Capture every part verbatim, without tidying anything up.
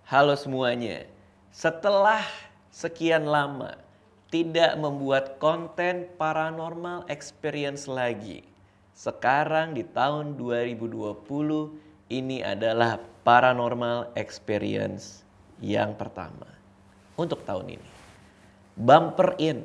Halo semuanya, setelah sekian lama tidak membuat konten paranormal experience lagi, sekarang di tahun dua ribu dua puluh ini adalah paranormal experience yang pertama untuk tahun ini. Bumper in.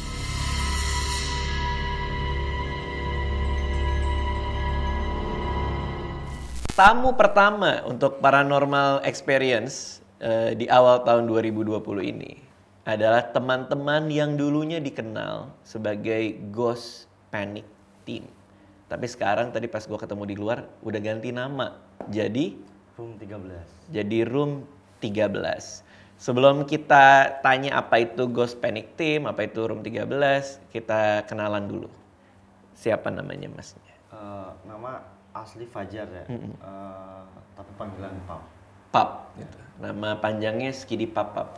Tamu pertama untuk paranormal experience uh, di awal tahun dua ribu dua puluh ini adalah teman-teman yang dulunya dikenal sebagai Ghost Panic Team. Tapi sekarang tadi pas gue ketemu di luar udah ganti nama. Jadi Room tiga belas. Jadi Room tiga belas. Sebelum kita tanya apa itu Ghost Panic Team, apa itu Room tiga belas, kita kenalan dulu. Siapa namanya masnya? Uh, nama asli Fajar ya, mm-hmm. uh, tapi panggilan Pap. Pap, gitu. Nama panjangnya Skidi Papap.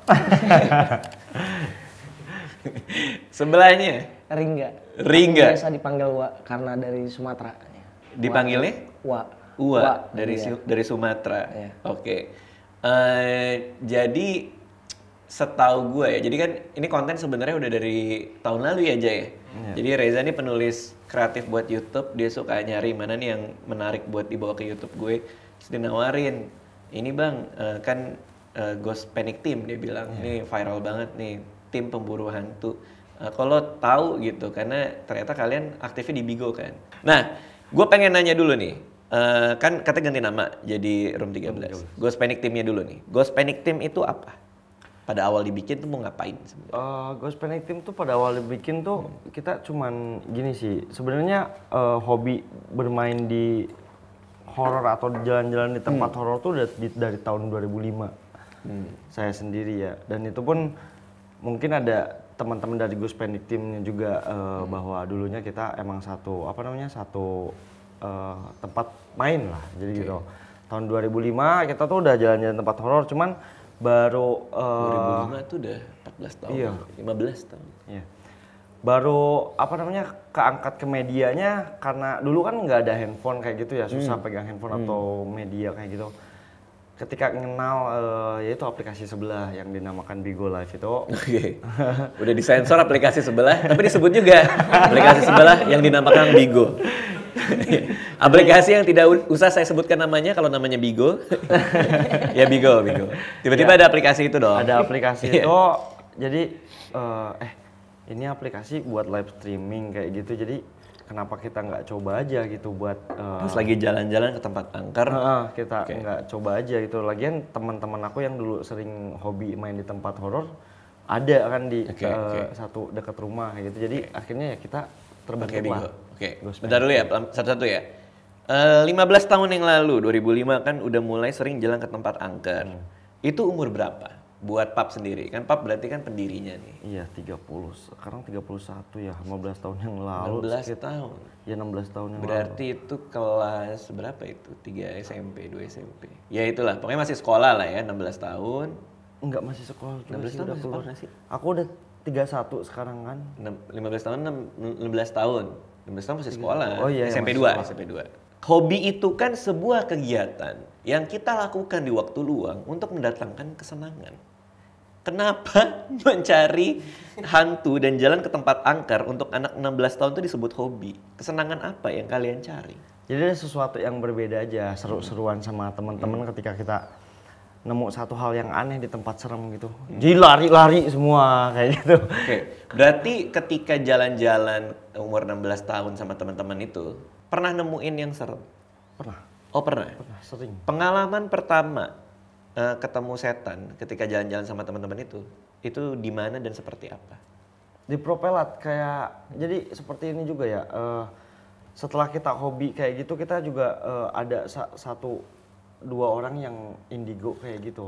Sebelahnya? Ringga. Ringga. Aku biasa dipanggil Wa karena dari Sumatera. Dipanggilnya? Wa. Wa, Wa dari iya. dari Sumatera. Iya. Oke. Okay. Uh, jadi setahu gue ya, jadi kan ini konten sebenarnya udah dari tahun lalu ya Jay. Yeah. Jadi Reza ini penulis kreatif buat YouTube, dia suka nyari mana nih yang menarik buat dibawa ke YouTube gue. Terus dia nawarin, ini bang uh, kan uh, Ghost Panic Team, dia bilang yeah. Ini viral banget nih, tim pemburu hantu. Uh, kalau tahu gitu, karena ternyata kalian aktifnya di Bigo kan. Nah, gue pengen nanya dulu nih, uh, kan katanya ganti nama jadi Room tiga belas. Ghost Panic Team-nya dulu nih. Ghost Panic Team itu apa? Pada awal dibikin tuh mau ngapain sebenarnya? Uh, Ghost Panic Team tuh pada awal dibikin tuh hmm. kita cuman gini sih. Sebenarnya uh, hobi bermain di horor atau jalan-jalan di tempat hmm. horor tuh udah di, dari tahun dua ribu lima. Hmm. Saya sendiri ya. Dan itu pun mungkin ada teman-teman dari Ghost Panic Team juga uh, hmm. bahwa dulunya kita emang satu apa namanya satu uh, tempat main lah. Jadi okay. gitu. Tahun dua ribu lima kita tuh udah jalan-jalan tempat horor, cuman baru uh, dua ribu lima tuh udah empat belas tahun, iya. lima belas tahun. Iya. Baru apa namanya keangkat ke medianya karena dulu kan nggak ada handphone kayak gitu ya, susah hmm. pegang handphone hmm. atau media kayak gitu. Ketika kenal uh, yaitu aplikasi sebelah yang dinamakan Bigo Live itu. Oke. Okay. Udah disensor aplikasi sebelah, tapi disebut juga aplikasi sebelah yang dinamakan Bigo. Aplikasi yang tidak usah saya sebutkan namanya kalau namanya Bigo. Ya Bigo, Bigo. Tiba-tiba ya, ada aplikasi itu dong. Ada aplikasi itu. Jadi uh, eh ini aplikasi buat live streaming kayak gitu. Jadi kenapa kita nggak coba aja gitu buat uh, pas lagi jalan-jalan ke tempat angker. Uh, kita nggak okay. coba aja gitu. Lagian teman-teman aku yang dulu sering hobi main di tempat horor ada kan di okay, uh, okay. satu dekat rumah kayak gitu. Jadi okay. akhirnya ya kita terbentuk okay, lah. Oke, okay. Bentar dulu ya, satu-satu ya. Uh, lima belas tahun yang lalu, dua ribu lima kan udah mulai sering jalan ke tempat angker. Hmm. Itu umur berapa? Buat Pap sendiri, kan Pap berarti kan pendirinya nih. Iya, tiga puluh. Sekarang tiga puluh satu ya, lima belas tahun yang lalu. enam belas tahun? Ya enam belas tahun yang berarti lalu. Itu kelas berapa itu? tiga S M P, dua S M P. Ya itulah, pokoknya masih sekolah lah ya, enam belas tahun. Enggak, masih sekolah. enam belas tahun masih sekolah nggak sih? Aku udah tiga puluh satu sekarang kan. lima belas tahun, enam belas tahun. enam belas tahun masih sekolah, oh, iya, S M P dua, S M P dua. Hobi itu kan sebuah kegiatan yang kita lakukan di waktu luang untuk mendatangkan kesenangan. Kenapa mencari hantu dan jalan ke tempat angker untuk anak enam belas tahun itu disebut hobi? Kesenangan apa yang kalian cari? Jadi ada sesuatu yang berbeda aja, seru-seruan sama teman-teman hmm. ketika kita nemu satu hal yang aneh di tempat serem gitu. Hmm. Jadi lari-lari semua kayak gitu. Oke. Okay. Berarti ketika jalan-jalan umur enam belas tahun sama teman-teman itu, pernah nemuin yang serem? Pernah. Oh, pernah. Pernah, sering. Pengalaman pertama uh, ketemu setan ketika jalan-jalan sama teman-teman itu, itu di mana dan seperti apa? Di Propelat kayak jadi seperti ini juga ya. Uh, setelah kita hobi kayak gitu, kita juga uh, ada sa- satu dua orang yang indigo kayak gitu.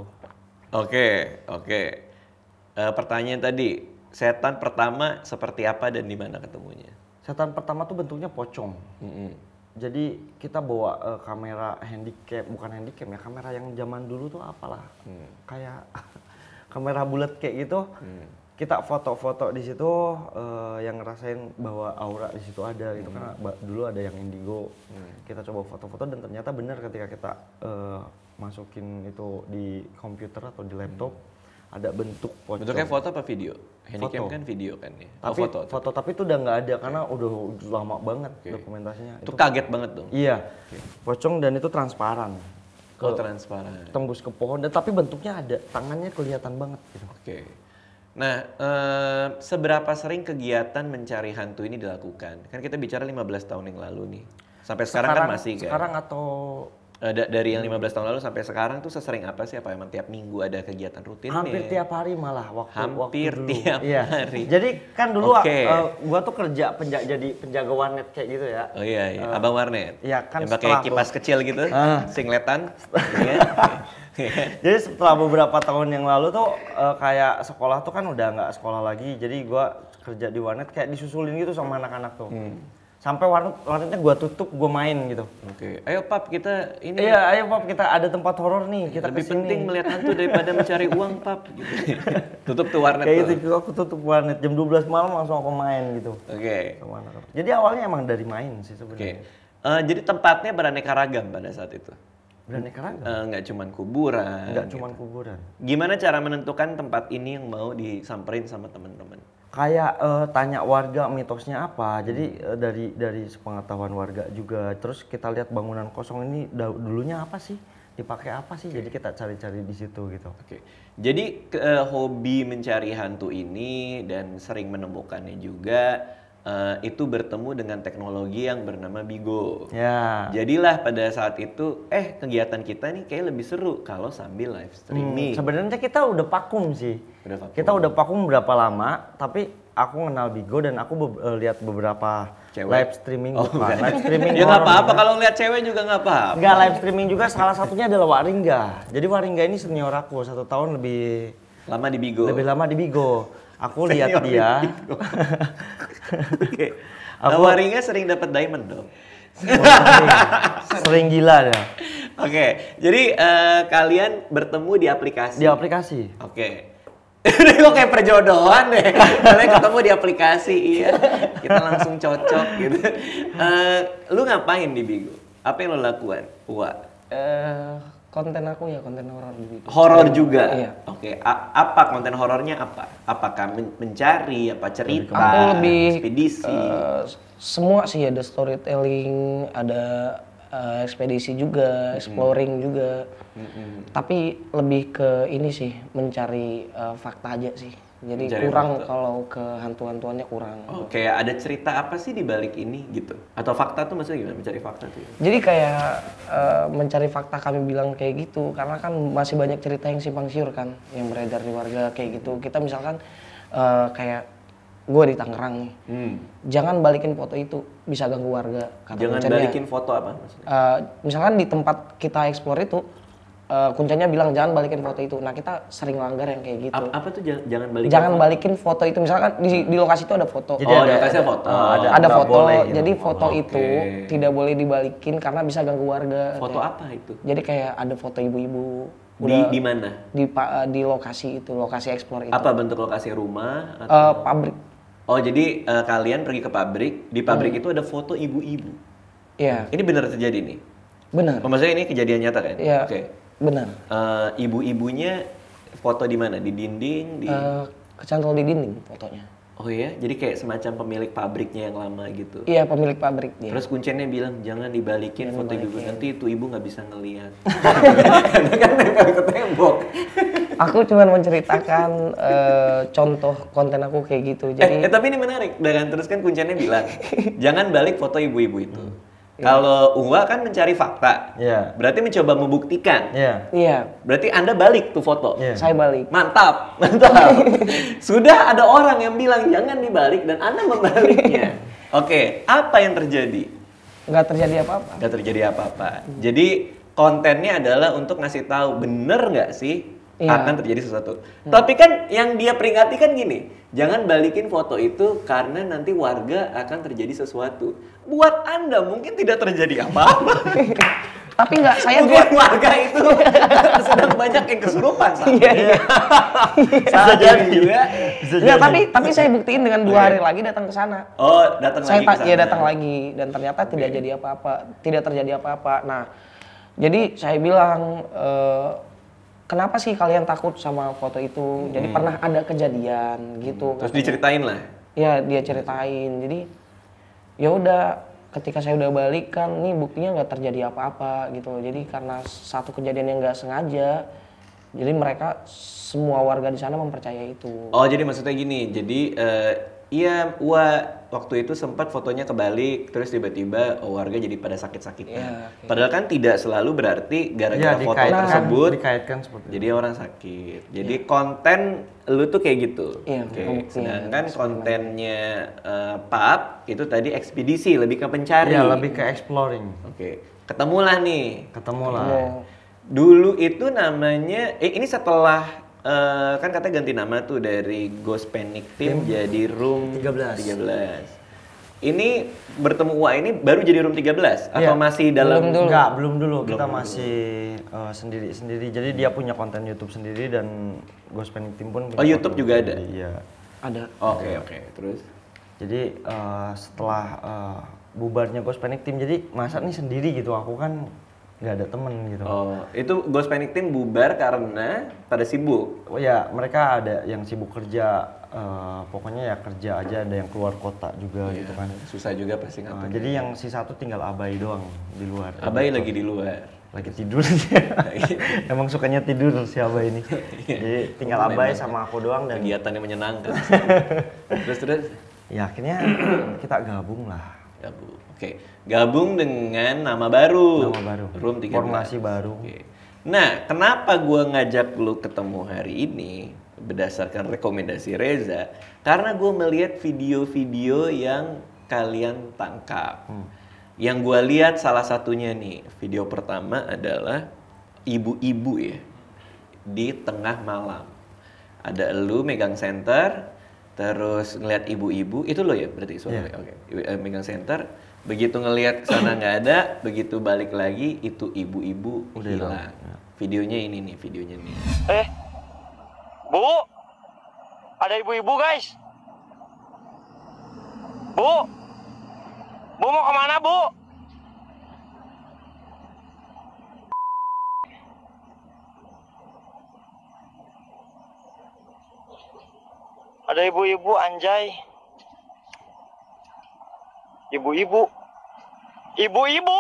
Oke, oke. Uh, pertanyaan tadi, setan pertama seperti apa dan di mana ketemunya? Setan pertama tuh bentuknya pocong. Mm-hmm. Jadi kita bawa uh, kamera handycam, bukan handycam ya, kamera yang zaman dulu tuh apalah, hmm. kayak kamera bulat kayak gitu. Hmm. Kita foto-foto di situ, uh, yang ngerasain bahwa aura di situ ada gitu hmm. karena dulu ada yang indigo. Hmm. Kita coba foto-foto dan ternyata benar ketika kita uh, masukin itu di komputer atau di laptop, hmm. ada bentuk pocong. Bentuknya foto apa video? Handycam foto. Kan video kan ya? Tapi oh, foto, foto tapi itu udah nggak ada karena udah lama banget okay. dokumentasinya. Itu, itu kaget banget dong? Iya, okay. pocong dan itu transparan. Oh transparan. Tembus ke pohon, dan tapi bentuknya ada, tangannya kelihatan banget gitu. Oke. Okay. Nah, eh, seberapa sering kegiatan mencari hantu ini dilakukan? Kan kita bicara lima belas tahun yang lalu nih. Sampai sekarang, sekarang kan masih kan? Sekarang atau... Eh, da dari yang lima belas tahun lalu sampai sekarang tuh sesering apa sih? Apa emang tiap minggu ada kegiatan rutin? Hampir nih? Tiap hari malah waktu Hampir waktu dulu. tiap iya. hari. Jadi kan dulu okay. uh, gua tuh kerja penja jadi penjaga warnet kayak gitu ya. Oh iya, iya. Uh, abang warnet. Iya kan. Yang pakai kipas gua... kecil gitu, uh. singletan. Jadi setelah beberapa tahun yang lalu tuh uh, kayak sekolah tuh kan udah nggak sekolah lagi. Jadi gua kerja di warnet kayak disusulin gitu sama anak-anak tuh. Hmm. Sampai warnet warnetnya gua tutup, gua main gitu. Oke. Okay. Ayo Pap, kita ini. Iya, ayo Pap, kita ada tempat horor nih. Kita lebih kesini. penting melihat hantu daripada mencari uang, Pap. Gitu. Tutup tuh warnet. Kayak gitu, aku tutup warnet jam dua belas malam langsung aku main gitu. Oke. Okay. Jadi awalnya emang dari main sih sebenarnya. Oke. Okay. Uh, jadi tempatnya beraneka ragam pada saat itu. Beraneka ragam? Uh, nggak cuman kuburan. Nggak gitu. cuman kuburan. Gimana cara menentukan tempat ini yang mau disamperin sama teman-teman? Kayak uh, tanya warga mitosnya apa. Jadi uh, dari dari sepengetahuan warga juga. Terus kita lihat bangunan kosong ini dulunya apa sih? Dipakai apa sih? Okay. Jadi kita cari-cari di situ gitu. Oke. Okay. Jadi uh, hobi mencari hantu ini dan sering menemukannya juga uh, itu bertemu dengan teknologi yang bernama Bigo. Ya. Jadilah pada saat itu eh kegiatan kita nih kayak lebih seru kalau sambil live streaming. Hmm, sebenarnya kita udah vakum sih. Udah vakum. Kita udah vakum berapa lama, tapi aku kenal Bigo dan aku be uh, lihat beberapa cewek? live streaming oh, bukan. Live streaming ya nggak apa-apa kalau lihat cewek juga nggak apa-apa. Nggak, live streaming juga salah satunya adalah Waringga. Jadi Waringga ini senior aku, satu tahun lebih lama di Bigo. Lebih lama di Bigo. Aku lihat dia. Oke. Nah, Waringga sering dapat diamond dong. sering, sering gila ya. Oke, okay. Jadi uh, kalian bertemu di aplikasi. Di aplikasi. Oke. Okay. Ini kok kayak perjodohan deh. Kalian ketemu di aplikasi, iya. Kita langsung cocok gitu. Uh, lu ngapain di Bigo? Apa yang lo lakukan? Wah. Uh, konten aku ya konten horor di Bigo. Horor juga. Iya. Oke. Okay. Apa konten horornya apa? Apakah men mencari? Apa cerita? Aku lebih ekspedisi. Uh, semua sih, ada storytelling, ada uh, ekspedisi juga, exploring mm-hmm. juga. Mm-hmm. Tapi lebih ke ini sih, mencari uh, fakta aja sih. Jadi mencari kurang fakta. Kalau ke hantu-hantuannya kurang. Oh, kayak ada cerita apa sih di balik ini gitu? Atau fakta tuh maksudnya gimana mencari fakta tuh? Jadi kayak uh, mencari fakta kami bilang kayak gitu, karena kan masih banyak cerita yang simpang siur kan, yang beredar di warga kayak gitu. Kita misalkan uh, kayak gue di Tangerang nih, hmm. jangan balikin foto itu, bisa ganggu warga. Kata jangan kuncinya. Balikin foto apa maksudnya? Uh, misalkan di tempat kita explore itu, uh, kuncinya bilang jangan balikin foto itu. Nah kita sering langgar yang kayak gitu. A apa tuh jangan balikin? Jangan foto? balikin foto itu. Misalkan di, di lokasi itu ada foto. Jadi oh, ada lokasi foto. Oh, ada, ada foto. Boleh, jadi gitu. foto oh, itu okay. tidak boleh dibalikin karena bisa ganggu warga. Foto kayak. Apa itu? Jadi kayak ada foto ibu-ibu. Di di mana? Di di lokasi itu, lokasi explore itu. Apa bentuk lokasi rumah? Atau? Uh, pabrik. Oh jadi uh, kalian pergi ke pabrik, di pabrik hmm. itu ada foto ibu-ibu. Iya. Ini benar terjadi nih? Benar. Oh, maksudnya ini kejadian nyata kan? Iya. Oke. Okay. Benar. Uh, ibu-ibunya foto di mana? Di dinding? Di... Uh, kecantol di dinding fotonya. Oh iya? Jadi kayak semacam pemilik pabriknya yang lama gitu? Iya, pemilik pabrik dia. Terus kuncinya bilang jangan dibalikin jangan foto dibalikin. Ibu, nanti itu ibu nggak bisa ngelihat. Karena kan nempel ke tembok. Aku cuma menceritakan uh, contoh konten aku kayak gitu. Jadi eh, eh tapi ini menarik. Dan terus kan kuncinya bilang jangan balik foto ibu-ibu itu. Hmm. Kalau Uwa kan mencari fakta, yeah. berarti mencoba membuktikan. Iya. Yeah. Yeah. Berarti Anda balik tuh foto. Yeah. Saya balik. Mantap, mantap. Sudah ada orang yang bilang jangan dibalik dan Anda membaliknya. Oke, okay. Apa yang terjadi? Nggak terjadi apa-apa. Nggak terjadi apa-apa. Hmm. Jadi kontennya adalah untuk ngasih tahu bener nggak sih? Iya. Akan terjadi sesuatu. Hmm. Tapi kan yang dia peringati kan gini, jangan balikin foto itu karena nanti warga akan terjadi sesuatu. Buat Anda mungkin tidak terjadi apa-apa. Tapi nggak, saya buat warga itu sedang banyak yang kesurupan. Iya, iya. Bisa jadi juga. Ya, tapi tapi saya buktiin dengan dua hari lagi datang ke sana. Oh, datang saya lagi ke sana. Iya, datang lagi dan ternyata okay. tidak jadi apa-apa, tidak terjadi apa-apa. Nah, Jadi saya bilang, e, kenapa sih kalian takut sama foto itu? Jadi hmm. pernah ada kejadian gitu. Terus katanya. Diceritain lah? Ya dia ceritain. Jadi ya udah ketika saya udah balik kan, nih buktinya nggak terjadi apa-apa gitu. Jadi karena satu kejadian yang nggak sengaja, jadi mereka semua warga di sana mempercayai itu. Oh jadi maksudnya gini, jadi uh, iya Wah waktu itu sempat fotonya kebalik, terus tiba-tiba oh, warga jadi pada sakit-sakitan. Ya, okay. Padahal kan tidak selalu berarti gara-gara ya, foto tersebut dikaitkan seperti jadi itu. Orang sakit. Jadi ya. Konten lu tuh kayak gitu. Iya. Okay. Sedangkan ya, kontennya uh, Pap itu tadi ekspedisi, lebih ke pencari. Iya, lebih ke exploring. Oke. Okay. Ketemulah nih. Ketemulah. Ketemu. Dulu itu namanya, eh ini setelah Uh, kan katanya ganti nama tuh dari Ghost Panic Team Tim jadi Room tiga belas. tiga belas. Ini bertemu Wah ini baru jadi Room tiga belas atau ya. Masih dalam? Belum dulu. Enggak, belum dulu. Belum kita dulu. Masih uh, sendiri-sendiri. Jadi dia punya konten YouTube sendiri dan Ghost Panic Team pun punya. Oh, YouTube juga ada? Iya. Ada. Oke, okay, oke. Okay. Terus? Jadi uh, setelah uh, bubarnya Ghost Panic Team, jadi masa nih sendiri gitu. Aku kan nggak ada temen gitu. Oh, itu Ghost Panic Team bubar karena pada sibuk? Oh ya, mereka ada yang sibuk kerja, uh, pokoknya ya kerja aja, ada yang keluar kota juga yeah, gitu kan. Susah juga pasti ngatur. Uh, jadi yang si satu tinggal Abai doang di luar. Abai lagi di luar? Lagi tidur Emang sukanya tidur si Abai ini. Jadi tinggal Abai sama aku doang dan kegiatan yang menyenangkan. Terus terus? Ya akhirnya kita gabung lah. Gabung. Oke, gabung dengan nama baru. Nama baru. Room tiga belas. Formasi baru. Oke. Nah, kenapa gua ngajak lu ketemu hari ini berdasarkan rekomendasi Reza? Karena gua melihat video-video yang kalian tangkap. Hmm. Yang gua lihat salah satunya nih, video pertama adalah ibu-ibu ya di tengah malam. Ada lu megang senter, terus ngeliat ibu-ibu, itu lo ya berarti suaranya? Yeah. Oke, okay. Megang senter. Begitu ngelihat sana nggak ada, begitu balik lagi itu ibu-ibu hilang. Ya. Videonya ini nih, videonya nih. Eh, Bu, ada ibu-ibu guys. Bu, Bu mau kemana Bu? Ada ibu-ibu anjay. Ibu-ibu. Ibu-ibu.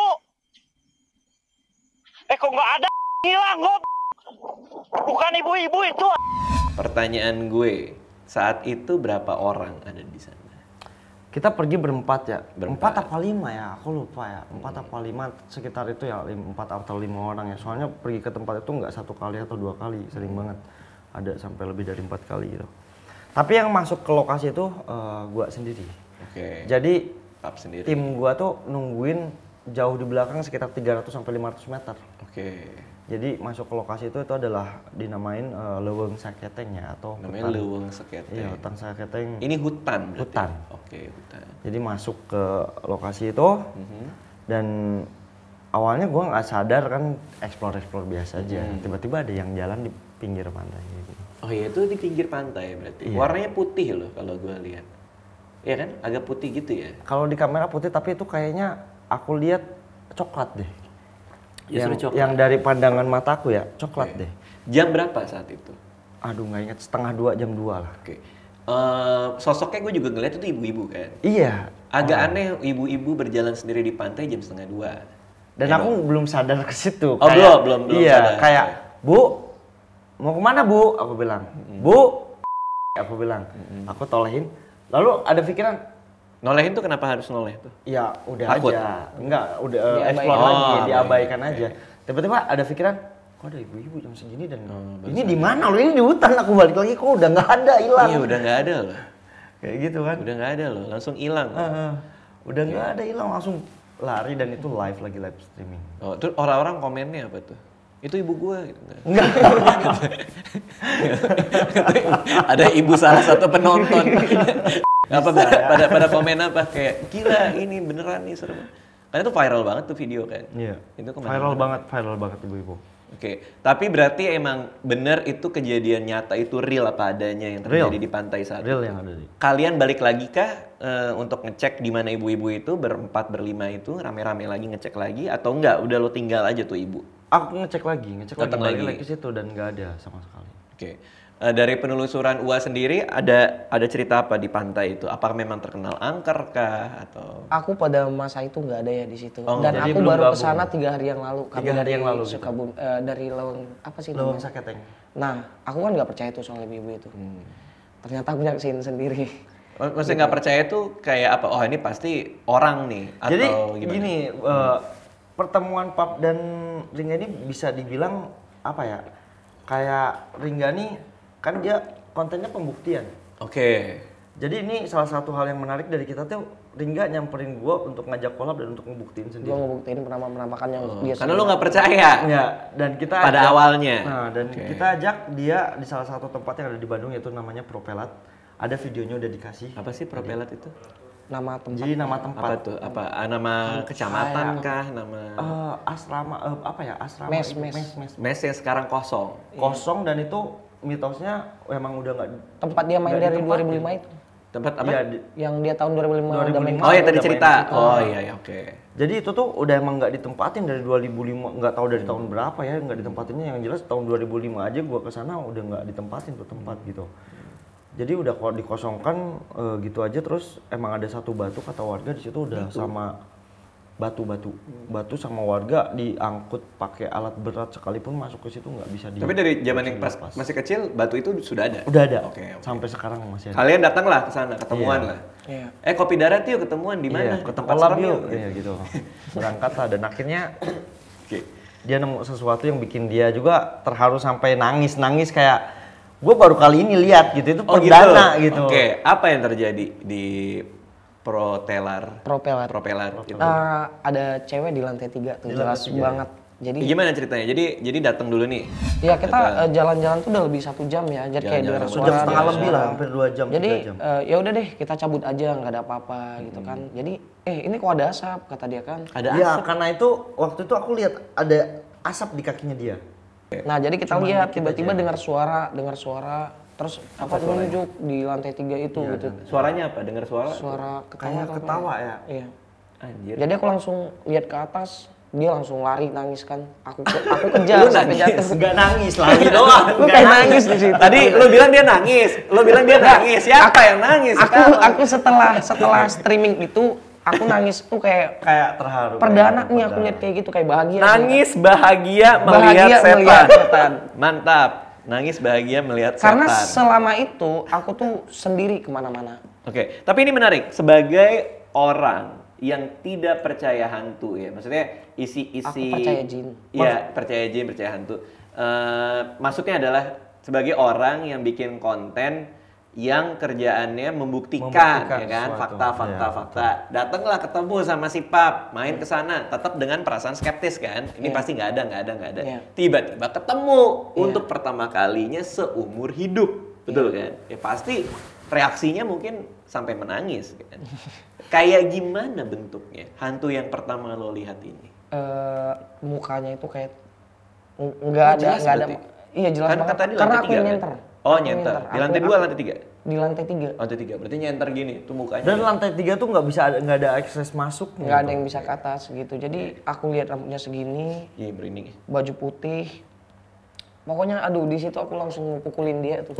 Eh kok nggak ada? Hilang kok. Bukan ibu-ibu itu. Pertanyaan gue, saat itu berapa orang ada di sana? Kita pergi berempat ya. Berempat. Empat apa lima ya? Aku lupa ya. Empat hmm. apa lima sekitar itu ya. Empat atau lima orang ya. Soalnya pergi ke tempat itu nggak satu kali atau dua kali. Sering hmm. banget. Ada sampai lebih dari empat kali gitu. Tapi yang masuk ke lokasi itu uh, gua sendiri. Oke. Okay. Jadi sendiri. Tim gua tuh nungguin jauh di belakang sekitar tiga ratus sampai lima ratus meter. Oke. Okay. Jadi masuk ke lokasi itu itu adalah dinamain uh, Leuweung Saketeng ya atau namanya Leuweung Saketeng. Iya, hutan Saketeng. Ini hutan berarti. Hutan. Oke, okay, hutan. Jadi masuk ke lokasi itu mm-hmm. dan awalnya gua nggak sadar kan explore-explore biasa aja. Mm. Tiba-tiba ada yang jalan di pinggir pantai gitu. Oh iya, itu di pinggir pantai berarti. Iya. Warnanya putih loh kalau gua lihat. Iya kan? Agak putih gitu ya? Kalau di kamera putih, tapi itu kayaknya aku lihat coklat deh. Yang, coklat. Yang dari pandangan mataku ya, coklat okay. deh. Jam berapa saat itu? Aduh nggak ingat, setengah dua, jam dua lah. Oke. Okay. Uh, sosoknya gue juga ngeliat itu ibu-ibu kan? Iya. Agak oh. aneh ibu-ibu berjalan sendiri di pantai jam setengah dua. Dan ya aku dong? belum sadar ke situ. Oh kayak, belum, belum, belum iya, sadar. Kayak, Bu, mau kemana Bu? Aku bilang. Mm-hmm. Bu, aku bilang. Mm-hmm. Aku tolehin. Lalu ada pikiran, nolehin tuh kenapa harus noleh tuh? Ya udah Takut. aja, enggak udah uh, explore oh, lagi, diabaikan okay. aja. Tiba-tiba ada pikiran, kok ada ibu-ibu jam segini dan oh, ini di mana loh? Ini di hutan. Aku balik lagi, kok udah nggak ada, hilang. Iya udah nggak ada loh. Kayak gitu kan? Udah nggak ada loh, langsung hilang. Uh, uh, udah nggak okay. ada, hilang langsung lari dan itu live lagi live streaming. Oh, terus orang-orang komennya apa tuh? Itu ibu gua gitu. Enggak. Ada ibu salah satu penonton. Apa pada, pada pada komen apa kayak gila ini beneran nih serem. Karena itu viral banget tuh video kan. Iya. Itu viral banget, viral banget ibu-ibu. Oke, tapi berarti emang bener itu kejadian nyata itu real apa adanya yang terjadi Real. di pantai saat Real itu? yang ada di. Kalian balik lagi kah eh, untuk ngecek di mana ibu-ibu itu berempat berlima itu rame-rame lagi ngecek lagi atau enggak? Udah lo tinggal aja tuh ibu? Aku ngecek lagi, ngecek Datang lagi, balik lagi. lagi ke situ dan nggak ada sama sekali. Oke. Eh, dari penelusuran U A sendiri ada ada cerita apa di pantai itu? Apakah memang terkenal angker kah atau? Aku pada masa itu nggak ada ya di situ. Oh, Dan jadi aku belum baru gabung. kesana tiga hari yang lalu. Kami Tiga hari dari yang lalu gitu. Sukabumi, eh, dari Lawang apa sih Lawang namanya? Saketeng. Nah, aku kan nggak percaya tuh soal ibu-ibu itu. Hmm. Ternyata aku nyaksiin sendiri. Oh, maksudnya nggak percaya tuh kayak apa? Oh ini pasti orang nih atau Jadi gimana? gini, eh, pertemuan Pap dan Ringga ini bisa dibilang apa ya? Kayak Ringga nih kan dia kontennya pembuktian. Oke. Jadi ini salah satu hal yang menarik dari kita tuh Ringga nyamperin gua untuk ngajak collab dan untuk ngebuktiin sendiri. Gue ngebuktiin penampakan yang Oh, dia karena lu nggak percaya Ya, dan kita pada ajak- awalnya. Nah, dan Oke. kita ajak dia di salah satu tempat yang ada di Bandung yaitu namanya Propelat. Ada videonya udah dikasih. Apa sih propelat itu? nama tempat. Jadi nama tempat Apa tuh? Apa ah, nama kecamatan kah? Nama eh, asrama eh, apa ya? Asrama Mes, itu, mes. mes, mes. mes yang sekarang kosong. Kosong dan itu mitosnya emang udah nggak Tempat dia main nggak dari ditempatin. dua ribu lima itu. Tempat apa? Iya, di- Yang dia tahun dua ribu lima udah main. dua ribu lima. Oh ya tadi udah cerita. main di situ. Oh iya ya oke. Jadi itu tuh udah emang nggak ditempatin dari dua ribu lima, nggak tahu dari tahun berapa ya, nggak ditempatinnya. Yang jelas tahun dua ribu lima aja gua kesana udah nggak ditempatin tuh tempat gitu. Jadi udah kalau dikosongkan eh, gitu aja, terus emang ada satu batu kata warga di situ udah sama batu-batu, batu sama warga diangkut pakai alat berat sekalipun masuk ke situ nggak bisa di. Tapi dari zaman yang pas dilepas. masih kecil batu itu sudah ada. Udah ada. Oke. oke. Sampai sekarang masih ada. Kalian datanglah ke sana, ketemuan Iya. lah. Iya. Eh kopi darat yuk ketemuan di mana? Iya, Ke ke tempat collab serem yuk. yuk. Iya gitu. Berangkat lah dan akhirnya Oke. dia nemu sesuatu yang bikin dia juga terharu sampai nangis-nangis kayak gue baru kali ini lihat gitu, itu Oh perdana gitu. gitu. Oke, apa yang terjadi di Protelar? Propelat. Propelar itu. Eh, ada cewek di lantai tiga tuh, Di jelas lantai tiga, banget. Jadi Ya, gimana ceritanya? Jadi jadi datang dulu nih. ya kita eh, jalan-jalan tuh udah lebih satu jam ya. Jadi kayak Jalan-jalan dengar satu suara. Jam setengah dengar lebih suara. lah, hampir dua jam, Jadi tiga jam. eh, ya udah deh kita cabut aja, nggak ada apa-apa gitu kan. Jadi eh ini kok ada asap kata dia kan. Ada Ya asap. karena itu waktu itu aku lihat ada asap di kakinya dia. Nah jadi kita lihat dikit tiba-tiba aja. dengar suara, dengar suara, terus apa menunjuk di lantai tiga itu gitu. Suaranya apa? Dengar suara? Suara ketawa. Kayak apa ketawa ya. Iya. Anjir. Jadi aku langsung lihat ke atas, dia langsung lari nangis kan. Aku ke- aku kejar sampai jatuh. Enggak nangis, lari doang. Aku kayak nangis di situ. Tadi lu bilang dia nangis. Lu bilang dia nangis. Siapa yang nangis? Aku sekarang? aku setelah setelah streaming itu aku nangis tuh kayak Kayak terharu. perdana kayak nih aku perdana. lihat kayak gitu kayak bahagia. Nangis bahagia melihat Bahagia setan. melihat setan. Mantap. Nangis bahagia melihat Karena setan. selama itu aku tuh sendiri kemana-mana. Oke, tapi ini menarik. Sebagai orang yang tidak percaya hantu ya, maksudnya isi-isi. Aku percaya jin. Iya, percaya jin, percaya hantu. Eh, maksudnya adalah sebagai orang yang bikin konten yang kerjaannya membuktikan, Membuktikan ya kan, sesuatu. fakta-fakta, Iya, fakta. Datanglah ketemu sama si Pap, main ke sana, tetap dengan perasaan skeptis kan. Ini Iya. pasti nggak ada, nggak ada, nggak ada. Iya. Tiba-tiba ketemu Iya. untuk pertama kalinya seumur hidup, betul kan? Ya pasti reaksinya mungkin sampai menangis kan. Kayak gimana bentuknya hantu yang pertama lo lihat ini? Eh, mukanya itu kayak ng- nggak Oh, ada jelas nggak ada. berarti? Iya jelas Kan banget. tadi Karena lantai aku tiga yang kan? nyenter. Oh Aku yang nyenter. Di Aku- lantai dua, aku- lantai tiga? Di lantai tiga. Lantai tiga, berarti nyenter gini, tuh mukanya. Dan lantai tiga tuh nggak bisa ada, nggak ada akses masuk. Nggak ada yang bisa ke atas gitu. Jadi aku lihat rambutnya segini, Iya merinding. baju putih. Pokoknya aduh di situ aku langsung pukulin dia tuh.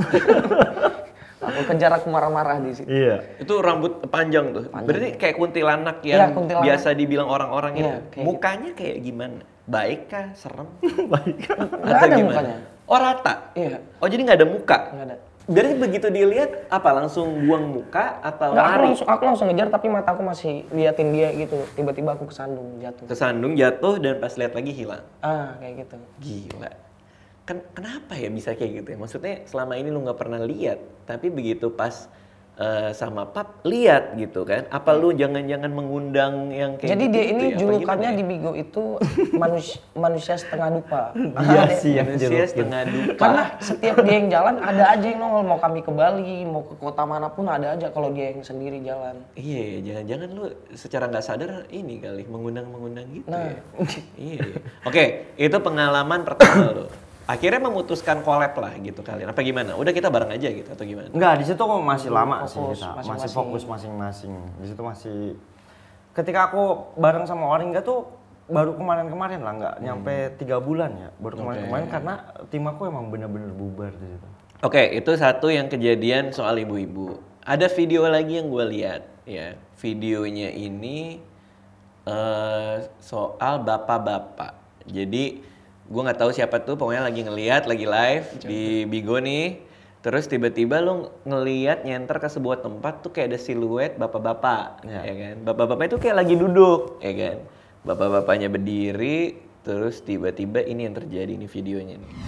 Aku kejar, aku marah-marah di situ. Iya. Itu rambut panjang tuh. Berarti kayak kuntilanak Iya, yang kuntilanak. biasa dibilang orang-orang Iya, itu. kayak Mukanya kayak gimana? Baik kah? Serem? Baik. Nggak ada mukanya. Oh rata? Iya. Oh jadi nggak ada muka? Nggak ada. Berarti begitu dilihat apa langsung buang muka atau Nggak, aku lari? langsung, aku langsung ngejar tapi mata aku masih liatin dia gitu. Tiba-tiba aku kesandung jatuh. Kesandung jatuh dan pas lihat lagi hilang. Ah kayak gitu. Gila. Ken kenapa ya bisa kayak gitu ya? Maksudnya selama ini lu nggak pernah lihat, tapi begitu pas uh, sama Pap lihat gitu kan. Apa lu jangan-jangan mengundang yang kayak Jadi gitu, dia gitu ini ya? Apa julukannya gimana di ya? Bigo itu manusia, manusia setengah dupa. Iya sih yang Manusia julukin. setengah dupa. Karena setiap dia yang jalan ada aja yang nongol, mau kami ke Bali, mau ke kota manapun ada aja kalau dia yang sendiri jalan. Iya, jangan-jangan lu secara nggak sadar ini kali mengundang-mengundang gitu Nah. ya. Iya. iya. Oke, itu pengalaman pertama lu. Akhirnya memutuskan collab lah gitu kalian. Apa gimana? Udah kita bareng aja gitu atau gimana? Enggak, di situ kok masih lama sih Fokus kita. Masih masing-masing. fokus masing-masing. Di situ masih ketika aku bareng sama Waringga tuh baru kemarin-kemarin lah, nggak nyampe tiga bulan ya. Baru kemarin-kemarin karena tim aku emang bener-bener bubar di situ. Oke, itu satu yang kejadian soal ibu-ibu. Ada video lagi yang gue lihat ya. Videonya ini eh, soal bapak-bapak. Jadi gue nggak tahu siapa tuh, pokoknya lagi ngeliat, lagi live di Bigo nih. Terus tiba-tiba lu ngeliat nyenter ke sebuah tempat tuh kayak ada siluet bapak-bapak, Ya. ya kan? Bapak-bapak itu kayak lagi duduk, ya kan? Bapak-bapaknya berdiri, terus tiba-tiba ini yang terjadi nih videonya nih.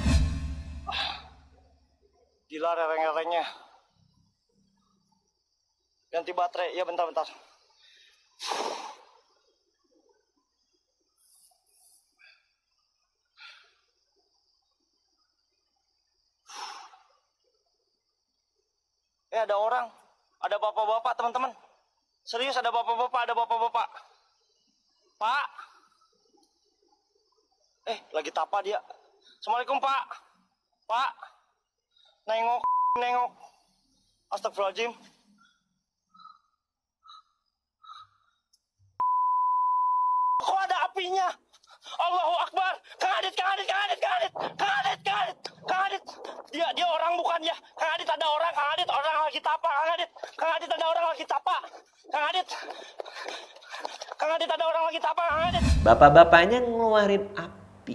Gila rereng-rerengnya. Ganti baterai, ya bentar-bentar. Eh ada orang, ada bapak-bapak teman-teman. Serius ada bapak-bapak, ada bapak-bapak. Pak. Eh lagi tapa dia. Assalamualaikum Pak. Pak. Nengok, nengok. Astagfirullahaladzim. Kok ada apinya? Allahu Akbar. Kang Adit, Kang Adit, Kang Adit, Kang Adit, Kang Adit, Kang Adit, Kang Adit. Dia, dia orang bukan ya? Kang Adit ada orang, Kang Adit orang lagi tapa, Kang Adit, Kang Adit ada orang lagi tapa, Kang Adit, Kang Adit ada orang lagi tapa, Kang Adit. Bapak-bapaknya ngeluarin api.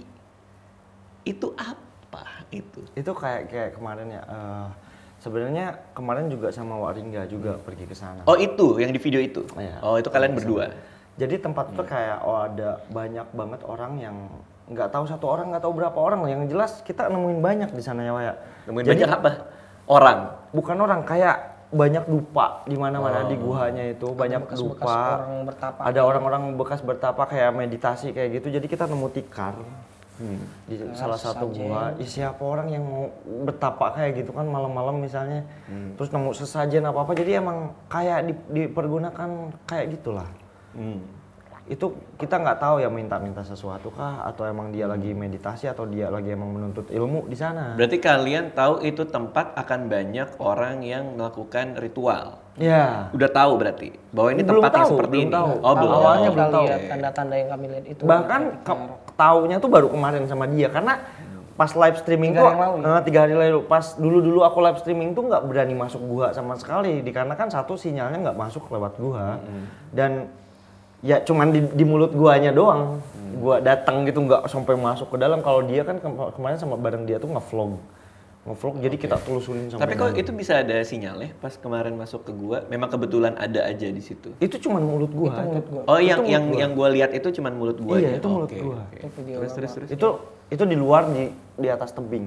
Itu apa itu? Itu kayak kayak kemarin ya. eh, Sebenarnya kemarin juga sama Waringga juga pergi ke sana. Oh itu yang di video itu? Iya. Oh itu kalian berdua? Jadi tempat itu kayak oh ada banyak banget orang yang nggak tahu satu orang, nggak tahu berapa orang. Yang jelas kita nemuin banyak di sana ya, Waya. Nemuin Jadi, banyak apa? Orang? Bukan orang, kayak banyak dupa di mana-mana di guhanya itu, banyak bekas-bekas dupa. orang bertapa. Ada orang-orang bekas bertapa kayak meditasi kayak gitu. Jadi kita nemu tikar hmm. di salah satu sesajen. gua. Ya, siapa orang yang mau bertapa kayak gitu kan malam-malam misalnya. Hmm. Terus nemu sesajen apa-apa. Jadi emang kayak di- dipergunakan kayak gitulah. Hmm. Itu kita nggak tahu ya minta-minta sesuatu kah atau emang dia lagi meditasi atau dia lagi emang menuntut ilmu di sana. Berarti kalian tahu itu tempat akan banyak orang yang melakukan ritual? Ya. Udah tahu berarti bahwa ini Belum tempat yang tahu, seperti belum ini? tahu. Oh belum. Awalnya kita belum tahu. lihat tanda-tanda yang kami lihat itu. Bahkan ke- taunya tuh baru kemarin sama dia karena pas live streaming Tiga tuh hari lalu, eh, tiga hari lalu pas dulu-dulu aku live streaming tuh nggak berani masuk gua sama sekali dikarenakan satu sinyalnya nggak masuk lewat gua dan ya cuman di, di mulut guanya doang gua datang gitu nggak sampai masuk ke dalam. Kalau dia kan ke- kemarin sama bareng dia tuh nge-vlog nge-vlog jadi kita telusurin sampai Tapi kok dalam. itu bisa ada sinyalnya pas kemarin masuk ke gua? Memang kebetulan ada aja di situ. Itu cuman mulut gua. Itu mulut gua. Oh yang mulut yang gua. yang gua lihat itu cuma mulut gua Iya, aja? itu mulut Oke, gua. oke. Itu video Terus lama. terus terus. Itu itu di luar di di atas tebing.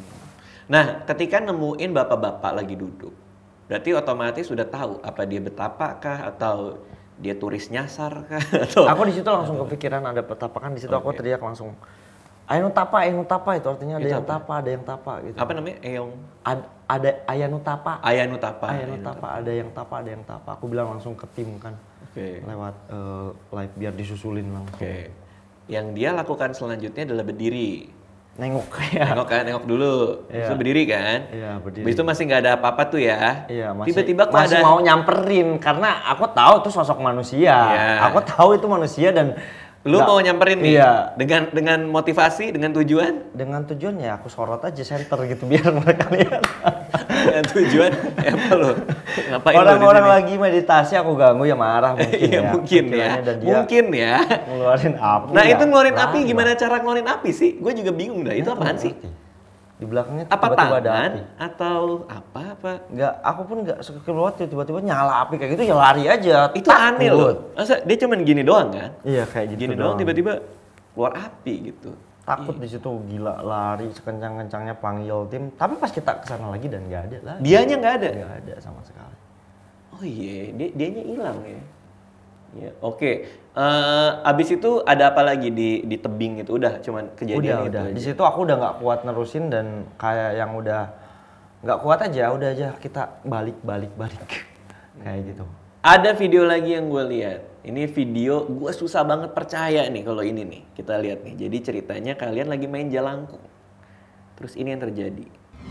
Nah, ketika nemuin bapak-bapak lagi duduk, berarti otomatis sudah tahu apa dia betapa kah atau dia turis nyasar kah atau Aku di situ langsung kepikiran ada petapakan di situ aku Oke. teriak langsung. Ayanu tapa, ayanu tapa itu artinya ada Itu yang apa? tapa, ada yang tapa gitu. apa namanya? Eong Ad- ada ayanu tapa, Ayanu Tapa. ayanu tapa, ada yang tapa, ada yang tapa. Aku bilang langsung ke tim kan. Oke. Lewat eh, live biar disusulin langsung. Oke. Yang dia lakukan selanjutnya adalah berdiri. Nengok kayak. Nengok kan, nengok dulu. Terus Iya. berdiri kan? Iya, berdiri. Habis itu masih nggak ada apa-apa tuh ya? Iya, masih, Tiba-tiba kok masih ada mau nyamperin karena aku tahu itu sosok manusia. Iya. Aku tahu itu manusia dan lu nggak- mau nyamperin nih? Iya. Dengan dengan motivasi, dengan tujuan? Dengan tujuan ya aku sorot aja center gitu biar mereka lihat. Dengan tujuan ya apa lu? Ngapain lu di Orang-orang sini? lagi meditasi aku ganggu ya marah mungkin Iya, ya. mungkin ya. Pikirannya dan dia Mungkin ya. ngeluarin api. Nah, ya. itu ngeluarin api Lama. gimana cara ngeluarin api sih? Gue juga bingung dah. Itu Nggak apaan tahu sih? ngerti. Di belakangnya tuh Apa tiba-tiba ada tangan api. atau apa apa? Enggak, aku pun enggak keluar tiba-tiba nyala api kayak gitu ya lari aja. Itu aneh Takut. loh. Masa dia cuman gini doang kan? Iya kayak gitu Gini doang tiba-tiba keluar api gitu. Takut di situ gila lari sekencang-kencangnya panggil tim. Tapi pas kita kesana lagi dan nggak ada lagi. Dianya nggak ada. Nggak ada sama sekali. Oh iya, dia dianya hilang ya. Ya, oke. Okay. Uh, abis itu ada apa lagi di di tebing itu? Udah, cuman kejadian udah, itu udah. aja. Di situ aku udah nggak kuat nerusin dan kayak yang udah nggak kuat aja, udah aja kita balik, balik, balik. Kayak gitu. Ada video lagi yang gue lihat. Ini video gue susah banget percaya nih kalau ini nih. Kita lihat nih. Jadi ceritanya kalian lagi main jalangkung. Terus ini yang terjadi.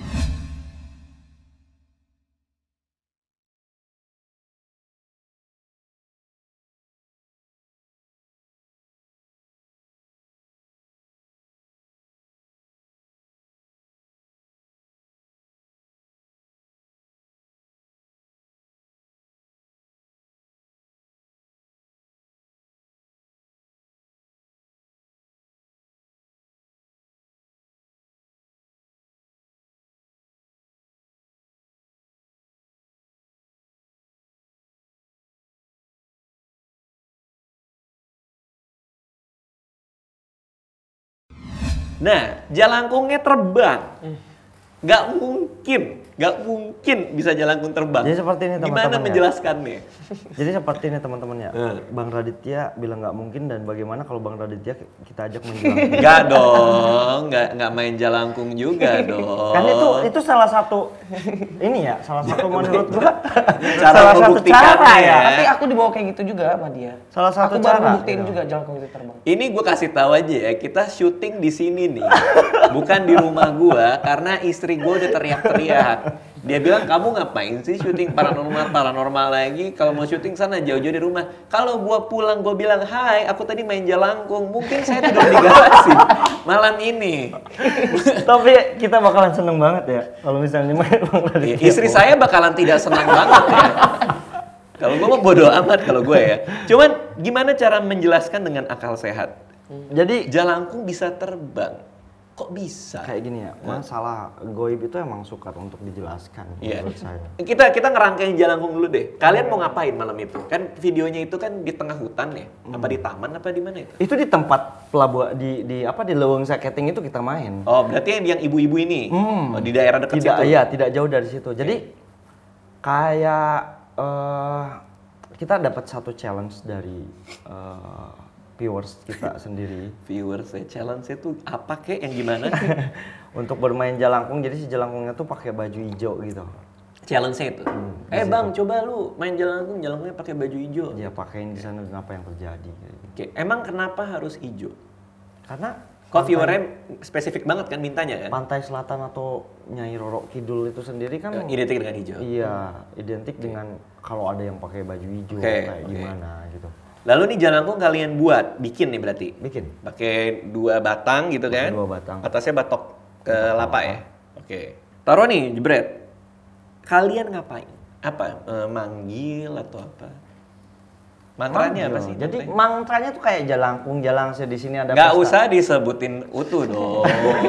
Nah, jalangkungnya terbang. Gak mungkin, gak mungkin bisa jalangkung terbang. Jadi seperti ini teman-teman. Gimana menjelaskannya? Jadi seperti ini teman-teman ya. Hmm. Bang Raditya bilang nggak mungkin dan bagaimana kalau Bang Raditya kita ajak main jalangkung? Gak dong, gak, gak main jalangkung juga dong. Kan itu itu salah satu ini ya, salah satu menurut gua Cara salah satu membuktikannya cara ya. ya. Tapi aku dibawa kayak gitu juga sama dia. Salah satu aku baru cara, buktiin gitu. juga jalangkung itu terbang. Ini gue kasih tahu aja ya, kita syuting di sini nih, bukan di rumah gue, karena istri gue udah teriak-teriak. Dia bilang, kamu ngapain sih syuting paranormal paranormal lagi? Kalau mau syuting sana jauh-jauh di rumah. Kalau gue pulang gue bilang, hai, aku tadi main jalangkung, mungkin saya tidur di garasi malam ini. Tapi kita bakalan seneng banget ya kalau misalnya main Bang Raditya. Istri saya bakalan tidak senang banget ya. Kalau gue mau bodo amat kalau gue ya. Cuman gimana cara menjelaskan dengan akal sehat? Jadi Jalangkung bisa terbang. Kok bisa? kayak gini ya, masalah goib itu emang sukar untuk dijelaskan Iya. menurut saya. Kita kita ngerangkain jalangkung dulu deh. Kalian mau ngapain malam itu? Kan videonya itu kan di tengah hutan ya? Apa di taman apa di mana itu? Itu di tempat pelabuhan di di apa di Leweng Saketing itu kita main. Oh, berarti yang yang ibu-ibu ini Hmm. oh, di daerah dekat Tidak, situ. iya, tidak jauh dari situ. Jadi kayak eh, kita dapat satu challenge dari eh, viewers kita sendiri Viewers ya, challenge itu apa kek yang gimana? untuk bermain jalangkung. Jadi si jalangkungnya tuh pakai baju hijau gitu. Challenge-nya itu. eh bang, coba lu main jalangkung, jalangkungnya pakai baju hijau. Dia pakein di sana dan apa yang terjadi. kayak gitu. Oke, emang kenapa harus hijau? Karena Kok viewernya spesifik banget kan mintanya kan? pantai selatan atau Nyai Roro Kidul itu sendiri kan Identik dengan hijau. iya identik dengan kalau ada yang pakai baju hijau Oke, kayak oke. gimana gitu. Lalu nih jalangkung kalian buat, bikin nih berarti? Bikin. Pakai dua batang gitu Pakai kan? dua batang. Atasnya batok kelapa ya? Oke. Taruh nih, jebret. Kalian ngapain? Apa? Eh, manggil atau apa? Mantranya apa Manggil. sih? Jadi mantranya? mantranya tuh kayak jalangkung, jalangse di sini ada Nggak pesta. usah disebutin utuh dong.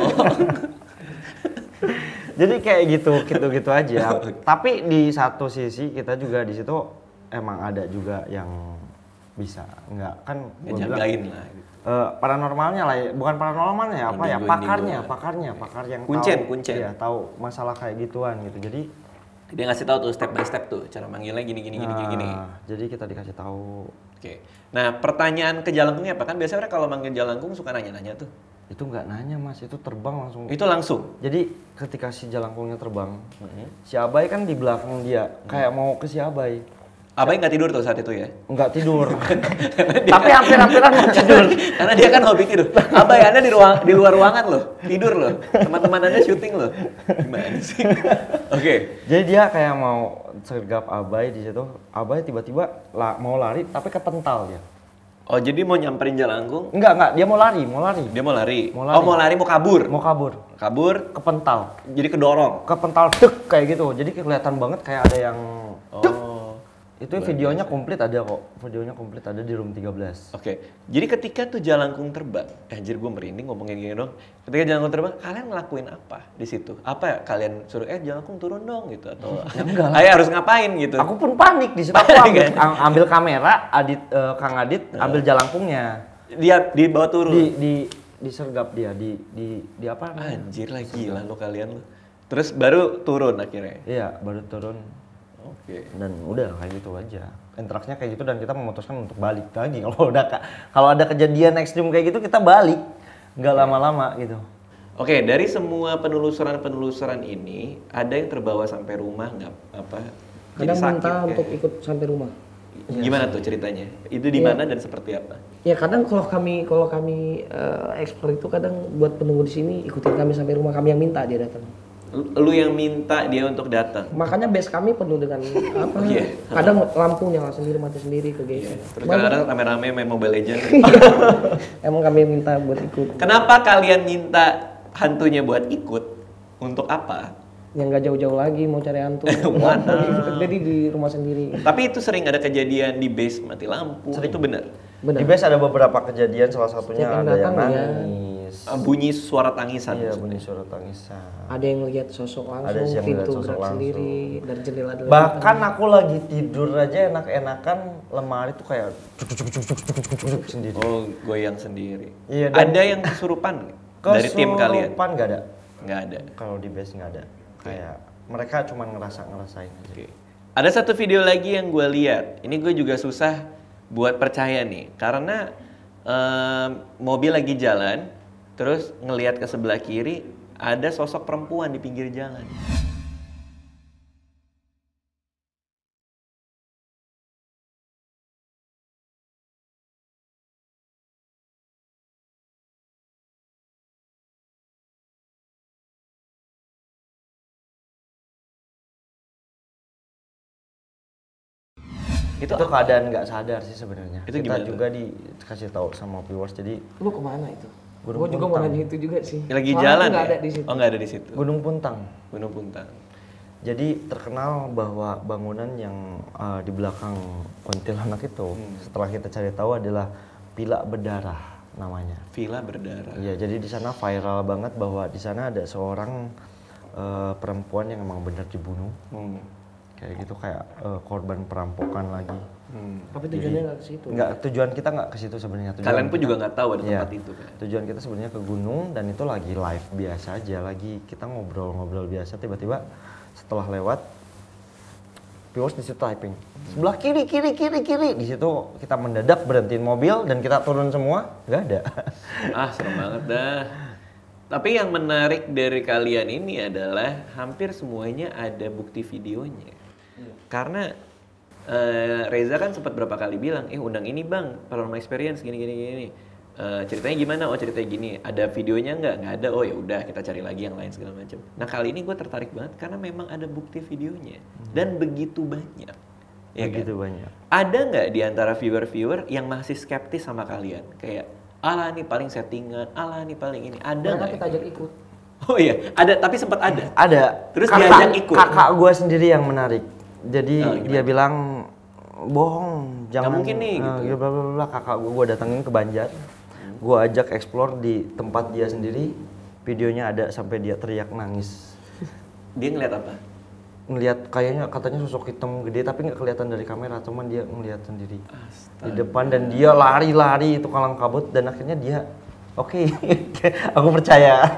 Jadi kayak gitu, gitu-gitu aja. Tapi di satu sisi kita juga di situ emang ada juga yang bisa, enggak kan? gua bilang, Ngejagain lah. Gitu. eh, paranormalnya lah, ya. Bukan paranormalnya apa ya? Indigo, Pakarnya, indigo. pakarnya, pakar yang Kuncen, tahu, kuncen. iya, tahu masalah kayak gituan gitu. Jadi Dia ngasih tahu tuh step by step tuh cara manggilnya gini gini gini gini gini. nah, jadi kita dikasih tahu. Oke. Nah, pertanyaan ke jalangkungnya apa? Kan biasanya orang kalau manggil jalangkung suka nanya-nanya tuh. Itu nggak nanya mas, itu terbang langsung. Itu langsung. Jadi ketika si jalangkungnya terbang, si Abai kan di belakang dia, kayak mau ke si Abai. Abai nggak tidur tuh saat itu ya? Nggak tidur. Tapi hampir-hampiran mau tidur. Karena dia kan hobi tidur. Abai, Anda di ruang di luar ruangan loh, tidur loh. Teman-teman Anda syuting loh. Gimana sih? Oke. Jadi dia kayak mau sergap Abai di situ. Abai tiba-tiba la- mau lari tapi kepental dia. Oh, jadi mau nyamperin jalangkung, Enggak, enggak, dia mau lari, mau lari. dia mau lari. Mau lari. Oh, mau lari mau kabur. Mau kabur. Kabur Kepental. jadi kedorong. Kepental dek kayak gitu. Jadi kelihatan banget kayak ada yang dek. Oh. Itu videonya komplit ada kok. Videonya komplit ada di room tiga belas. Oke, jadi ketika tuh jalangkung terbang, eh, anjir gue merinding ngomongin gini dong. Ketika jalangkung terbang, kalian ngelakuin apa di situ? Apa ya? Kalian suruh eh jalangkung turun dong gitu atau enggak lah. ayo harus ngapain gitu? Aku pun panik di situ. Aku Panik, ambil, kan? am- ambil kamera, Adit, eh, Kang Adit ambil jalangkungnya. Dia dibawa turun. Di di disergap dia di di di apa? namanya? Anjir lah gila lo kalian lo. Terus baru turun akhirnya. Iya, baru turun. Okay. Dan udah kayak gitu aja. Interaksinya kayak gitu dan kita memutuskan untuk balik lagi. Kalau udah kalau ada kejadian ekstrim kayak gitu kita balik, nggak lama-lama gitu. Oke, okay, dari semua penelusuran-penelusuran ini ada yang terbawa sampai rumah nggak apa? Kadang minta untuk ikut sampai rumah. Gimana tuh ceritanya? Itu di mana ya. Dan seperti apa? Ya kadang kalau kami kalau kami uh, explore itu kadang buat penunggu di sini ikutin kami sampai rumah, kami yang minta dia datang. Lu yang minta dia untuk datang. Makanya base kami penuh dengan apa? Yeah. Kadang lampu nyala sendiri, mati sendiri ke guys. Yeah. Terus kadang-kadang rame-rame main Mobile Legends. Emang kami minta buat ikut. Kenapa kalian minta hantunya buat ikut? Untuk apa? Yang nggak jauh-jauh lagi mau cari hantu. Jadi di rumah sendiri. Tapi itu sering ada kejadian di base mati lampu. Sering. Itu benar. Benar. Di base ada beberapa kejadian, salah satunya yang ada yang nangis. Ya. Bunyi suara tangisan. Iya, bunyi suara tangisan. Ada yang lihat sosok langsung, ada yang pintu sosok gerak langsung. Sendiri dari jendela. Bahkan aku lagi tidur aja enak-enakan lemari tuh kayak cuk cuk cuk cuk cuk cuk cuk sendiri. Oh, goyang sendiri. Iya, ada yang kesurupan dari tim kalian? Kesurupan nggak ada. Nggak ada. Kalau di base nggak ada. Okay. Kayak mereka cuma ngerasa-ngerasain aja. Okay. Ada satu video lagi yang gue lihat. Ini gue juga susah buat percaya nih, karena um, mobil lagi jalan, terus ngelihat ke sebelah kiri ada sosok perempuan di pinggir jalan. Itu, itu keadaan nggak sadar sih sebenarnya. Itu kita gimana juga tuh? Dikasih tahu sama viewers. Jadi lu kemana itu? Gue juga mau nanya itu juga sih. Lagi Malah jalan ya? Ada di situ. Oh nggak ada di situ. Gunung Puntang. Gunung Puntang. Jadi terkenal bahwa bangunan yang uh, di belakang Kuntilanak itu hmm. setelah kita cari tahu adalah Villa Berdarah namanya. Villa Berdarah. Iya, jadi di sana viral banget bahwa di sana ada seorang uh, perempuan yang emang benar dibunuh. Hmm. Kayak gitu, kayak uh, korban perampokan lagi. Hmm. Tapi tujuannya nggak ke situ. Nggak, tujuan kita nggak ke situ sebenarnya. Kalian pun kita, juga nggak tahu ada tempat ya, itu kan. Tujuan kita sebenarnya ke gunung dan itu lagi live biasa aja, lagi kita ngobrol-ngobrol biasa, tiba-tiba setelah lewat viewers di situ typing sebelah kiri kiri kiri kiri, di situ kita mendadak berhentiin mobil dan kita turun semua, nggak ada. Ah serem banget dah. Tapi yang menarik dari kalian ini adalah hampir semuanya ada bukti videonya. Hmm. Karena uh, Reza kan sempat berapa kali bilang, eh undang ini bang, paranormal experience gini gini gini. Uh, ceritanya gimana? Oh ceritanya gini. Ada videonya nggak? Nggak ada. Oh ya udah kita cari lagi yang lain segala macam. Nah kali ini gue tertarik banget karena memang ada bukti videonya dan begitu banyak. Ya begitu kan? banyak. Ada nggak di antara viewer-viewer yang masih skeptis sama kalian? Kayak alah nih paling settingan, alah nih paling ini. Ada nggak? Kita ajak ikut. Oh iya, ada. Tapi sempat ada. Ada. Terus kakak, diajak ikut. Kakak gue sendiri yang menarik. Jadi oh, dia bilang bohong, jangan. Gak mungkin nih. Uh, gitu. Bla bla bla. Kakak gue gue datengin ke Banjar. Hmm. Gue ajak explore di tempat dia sendiri. Videonya ada sampai dia teriak nangis. Dia ngeliat apa? Ngelihat kayaknya katanya sosok hitam gede tapi nggak kelihatan dari kamera, cuman dia ngelihat sendiri. Astaga. Di depan dan dia lari-lari itu kalang kabut dan akhirnya dia oke, okay. Aku percaya.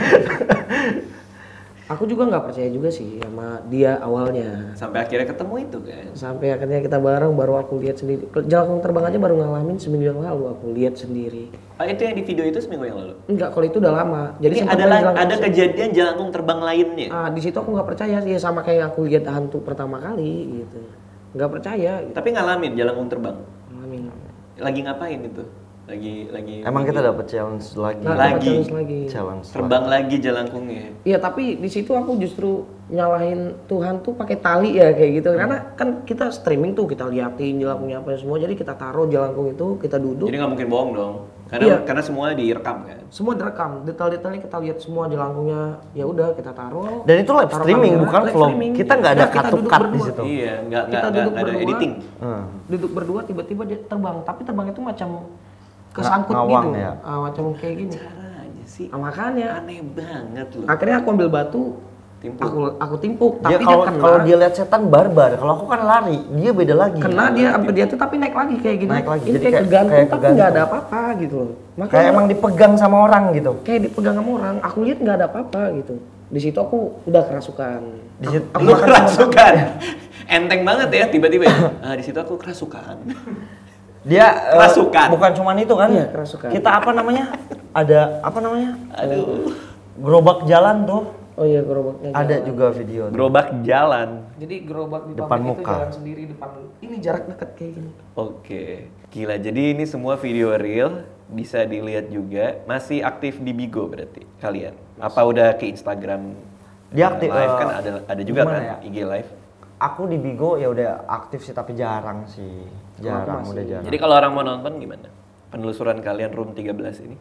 Aku juga nggak percaya juga sih sama dia awalnya. Sampai akhirnya ketemu itu kan? Sampai akhirnya kita bareng, baru aku lihat sendiri. Jelangkung terbang aja baru ngalamin seminggu yang lalu aku lihat sendiri. Ah itu yang di video itu seminggu yang lalu? Enggak, kalau itu udah lama. Jadi ada ada kejadian jelangkung terbang lainnya? Ah di situ aku nggak percaya sih, sama kayak aku lihat hantu pertama kali gitu. Nggak percaya. Gitu. Tapi ngalamin jelangkung terbang? Ngalamin. Lagi ngapain itu? Lagi lagi emang kita dapat challenge lagi nah, lagi challenge lagi challenge terbang lagi, lagi jelangkungnya. Iya, tapi di situ aku justru nyalahin Tuhan tuh pakai tali ya kayak gitu. Hmm. Karena kan kita streaming tuh, kita liatin jelangkungnya apa semua, jadi kita taruh jelangkung itu, kita duduk. Jadi nggak mungkin bohong dong. Karena iya. karena semua direkam kan. Semua direkam, detail-detailnya kita lihat semua jelangkungnya. Ya udah kita taruh. Dan itu live streaming kamera, bukan vlog. Kita nggak ada cut to cut di situ. Iya, nggak nggak ada editing. Hmm. Duduk berdua tiba-tiba dia terbang, tapi terbang itu macam kesangkut ngawang, gitu, ya? ah, macam kayak gini. Caranya sih. Ah, makanya aneh banget loh. Akhirnya aku ambil batu, timpuk. aku aku timpuk, dia tapi kalau, dia kena. Kalau dia lihat setan barbar, kalau aku kan lari, dia beda lagi. Kena dia sampai dia tuh tapi naik lagi kayak gini. Naik lagi. Ini jadi kayak, kayak kegantung kayak tapi nggak ada apa-apa gitu loh. Makanya kayak emang dipegang sama orang gitu. Kayak dipegang sama orang. Aku lihat nggak ada apa-apa gitu. Di situ aku udah kerasukan. Di situ Lu kerasukan. Enteng banget ya tiba-tiba. Ah, di situ aku kerasukan. Dia kerasukan. Uh, bukan cuma itu kan? Iya, kerasukan. Kita apa namanya? Ada apa namanya? Aduh. Gerobak jalan tuh. Oh iya, gerobaknya. Ada jalan. juga video. Gerobak jalan. Jadi gerobak di Depan pabrik itu muka. jalan sendiri depan. Ini jarak dekat kayak gini. Oke, gila. Jadi ini semua video real, bisa dilihat juga. Masih aktif di Bigo berarti kalian? Apa udah ke Instagram? Dia aktif, live uh, kan ada ada juga kan ya? I G live. Aku di Bigo ya udah aktif sih tapi jarang sih. Jarang, masih. udah jarang. Jadi kalau orang mau nonton gimana? Penelusuran kalian Room tiga belas ini?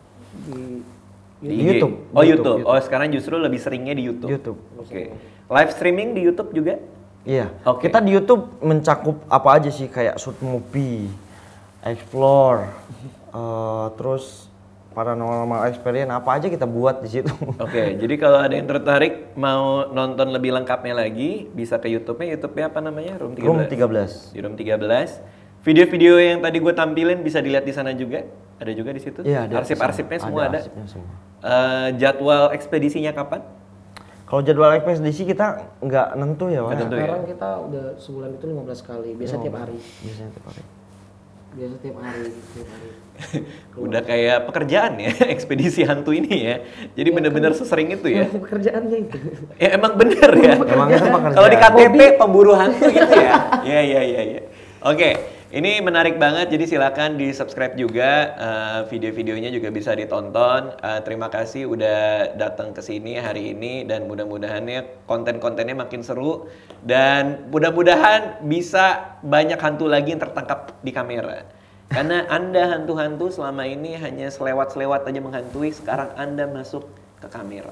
Di Di I G? YouTube. Oh YouTube, YouTube. YouTube. Oh sekarang justru lebih seringnya di YouTube. YouTube. Oke. Live streaming di YouTube juga? Iya. Oke. Kita di YouTube mencakup apa aja sih kayak shoot movie, explore, uh, terus paranormal experience apa aja kita buat di situ. Oke, jadi kalau ada yang tertarik mau nonton lebih lengkapnya lagi, bisa ke YouTube-nya. YouTube-nya apa namanya? Room tiga belas. Room tiga belas. Di Room tiga belas. Video-video yang tadi gue tampilin bisa dilihat di sana juga. Ada juga di situ. Iya, ada. Arsip-arsipnya semua ada. Arsipnya semua. Eh, jadwal ekspedisinya kapan? Kalau jadwal ekspedisi kita nggak nentu ya, Wak. Nggak nentu. ya? Sekarang kita udah sebulan itu lima belas kali, biasa tiap hari. Biasanya tiap hari. Biasa tiap hari, tiap hari. Udah kayak pekerjaan ya, ekspedisi hantu ini ya. Jadi bener-bener sesering itu ya. Emang pekerjaannya itu. Ya emang bener ya. Emang itu pekerjaan. Kalau di K T P pemburu hantu gitu ya. Iya iya iya iya. Oke, ini menarik banget. Jadi silakan di subscribe juga. Uh, video-videonya juga bisa ditonton. Uh, terima kasih udah datang ke sini hari ini dan mudah-mudahannya konten-kontennya makin seru dan mudah-mudahan bisa banyak hantu lagi yang tertangkap di kamera. Karena Anda hantu-hantu selama ini hanya selewat-selewat aja menghantui. Sekarang Anda masuk ke kamera.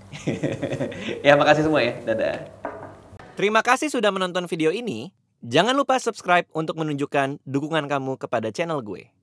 Ya makasih semua ya. Dadah. Terima kasih sudah menonton video ini. Jangan lupa subscribe untuk menunjukkan dukungan kamu kepada channel gue.